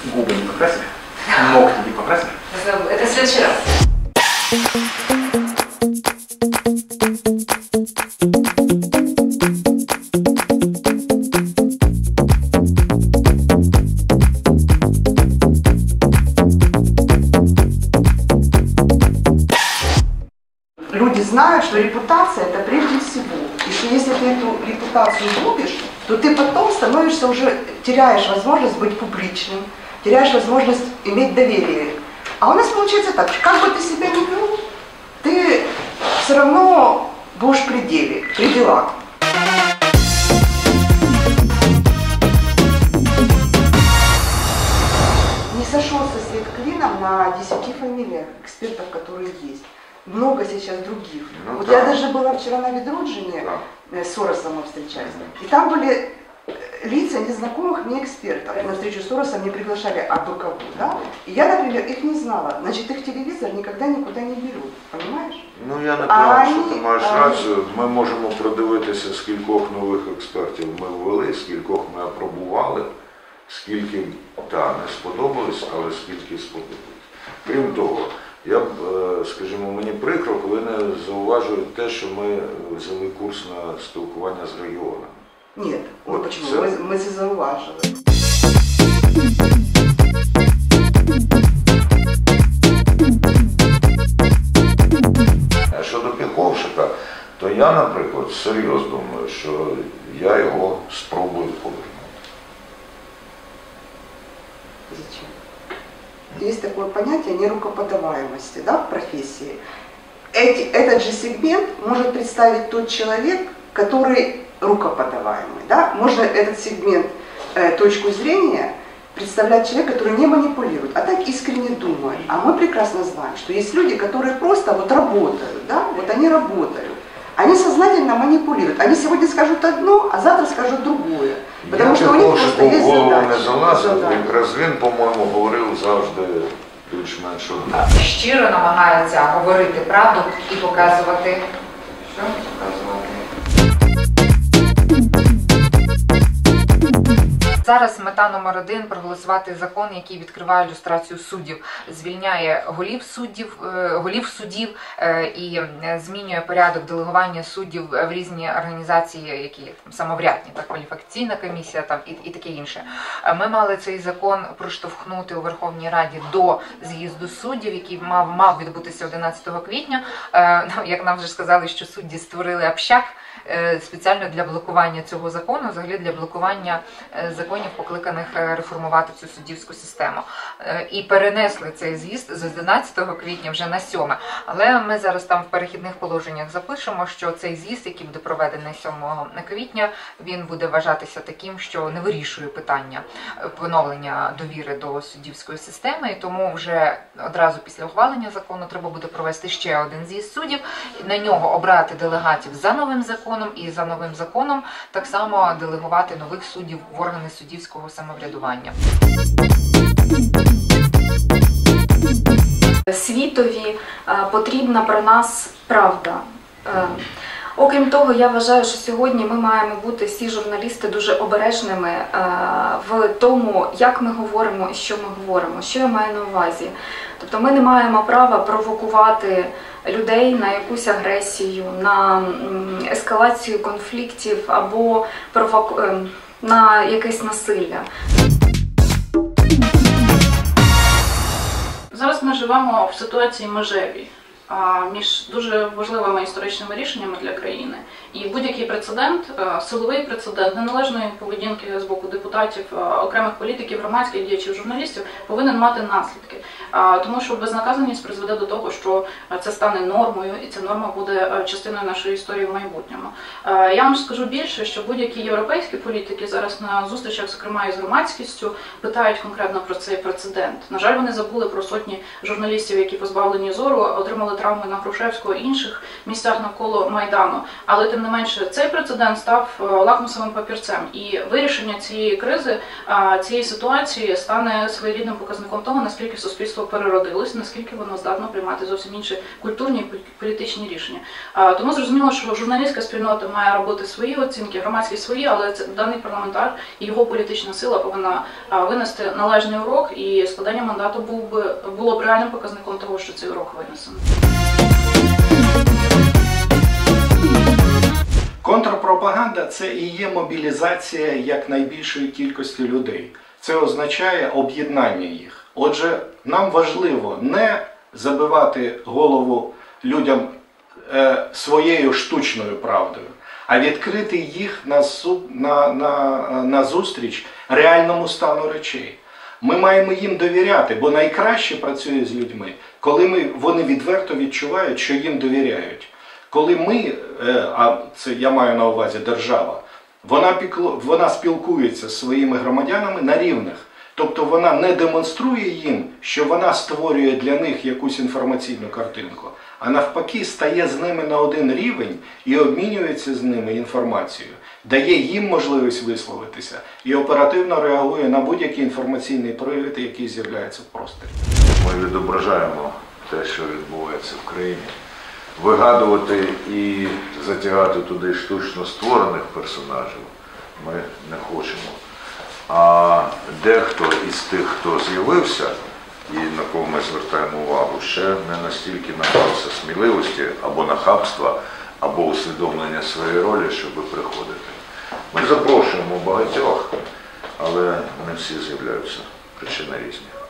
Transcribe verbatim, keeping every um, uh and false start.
Губы не покрасили? Ногти не покрасили? Это в следующий раз. Люди знают, что репутация – это прежде всего. И что если ты эту репутацию губишь, то ты потом становишься уже, теряешь возможность быть публичным, теряешь возможность иметь доверие. А у нас получается так, как бы ты себя ни вел, ты все равно будешь в пределе, в пределах. Не сошелся свет клином на десяти фамилиях экспертов, которые есть. Много сейчас других. Ну, вот да. Я даже была вчера на Ведруджине, да. С Соросом мы встречались, и там были лица незнакомых мне экспертов. На встречу с Соросом не приглашали абы кого, да? И я, например, их не знала. Значит, их телевизор никогда никуда не берут, понимаешь? Ну я не прав, що Ані, ти маєш ані. рацію. Ми можемо продивитися, скількох нових експертів ми ввели, скількох ми апробували, скільки, так, не сподобались, але скільки сподобались. Крім того, я б, скажімо, мені прикро, коли не зауважують те, що ми взяли курс на спілкування з регіонами. Нет, ну Вот почему? це... Мы, мы зауважили. А щодо Піховшика, то я, наприклад, серйозно думаю, що я його спробую повернути. Зачем? Есть такое понятие нерукоподаваемости, да, в профессии. Эти, этот же сегмент может представить тот человек, который рукоподаваемый. Да? Можно этот сегмент, э, точку зрения, представлять человек, который не манипулирует, а так искренне думает. А мы прекрасно знаем, что есть люди, которые просто вот работают, да? Вот они работают. Они сознательно манипулируют. Они сегодня скажут одно, а завтра скажут другое. Потому я что у них просто есть задача. не залазив, якраз він, по-моєму, говорив завжди більш-менш одне. Щиро намагаються говорити правду і показувати. Що? Показувати. Зараз мета номер один – проголосувати закон, який відкриває люстрацію суддів, звільняє голів суддів, голів судів і змінює порядок делегування суддів в різні організації, які там самоврядні, так, кваліфікаційна комісія там і, і таке інше. Ми мали цей закон проштовхнути у Верховній Раді до з'їзду суддів, який мав, мав відбутися одинадцятого квітня. Як нам вже сказали, що судді створили общак спеціально для блокування цього закону, взагалі для блокування законів, покликаних реформувати цю суддівську систему. І перенесли цей з'їзд з одинадцятого квітня вже на сьоме. Але ми зараз там в перехідних положеннях запишемо, що цей з'їзд, який буде проведений сьомого квітня, він буде вважатися таким, що не вирішує питання поновлення довіри до суддівської системи, і тому вже одразу після ухвалення закону треба буде провести ще один з'їзд суддів, на нього обрати делегатів за новим законом, і за новим законом так само делегувати нових суддів в органи суддівського самоврядування. Світові потрібна про нас правда. Окрім того, я вважаю, що сьогодні ми маємо бути всі журналісти дуже обережними в тому, як ми говоримо і що ми говоримо, що я маю на увазі. Тобто ми не маємо права провокувати людей на якусь агресію, на ескалацію конфліктів або провоку... на якесь насилля. Зараз ми живемо в ситуації межевій між дуже важливими історичними рішеннями для країни. І будь-який прецедент, силовий прецедент неналежної поведінки з боку депутатів, окремих політиків, громадських діячів, журналістів повинен мати наслідки. Тому що безнаказаність призведе до того, що це стане нормою, і ця норма буде частиною нашої історії в майбутньому. Я вам скажу більше, що будь-які європейські політики зараз на зустрічах, зокрема із громадськістю, питають конкретно про цей прецедент. На жаль, вони забули про сотні журналістів, які позбавлені зору, отримали були травми на Грушевського і інших місцях навколо Майдану. Але тим не менше цей прецедент став лакмусовим папірцем. І вирішення цієї кризи, цієї ситуації стане своєрідним показником того, наскільки суспільство переродилось, наскільки воно здатно приймати зовсім інші культурні і політичні рішення. Тому зрозуміло, що журналістська спільнота має робити свої оцінки, громадські свої, але це даний парламентар і його політична сила повинна винести належний урок, і складання мандату був би, було б реальним показником того, що цей урок винесено. Контрпропаганда – це і є мобілізація якнайбільшої кількості людей. Це означає об'єднання їх. Отже, нам важливо не забивати голову людям е, своєю штучною правдою, а відкрити їх на, на, на, на зустріч реальному стану речей. Ми маємо їм довіряти, бо найкраще працює з людьми, коли ми, вони відверто відчувають, що їм довіряють. Коли ми, а це я маю на увазі держава, вона, пікло, вона спілкується з своїми громадянами на рівних. Тобто вона не демонструє їм, що вона створює для них якусь інформаційну картинку, а навпаки стає з ними на один рівень і обмінюється з ними інформацією, дає їм можливість висловитися і оперативно реагує на будь-які інформаційні привід, які з'являються в просторі. Ми відображаємо те, що відбувається в країні. Вигадувати і затягати туди штучно створених персонажів ми не хочемо. А дехто із тих, хто з'явився, і на кого ми звертаємо увагу, ще не настільки набрався сміливості або нахабства, або усвідомлення своєї ролі, щоб приходити. Ми запрошуємо багатьох, але не всі з'являються. Причини різні.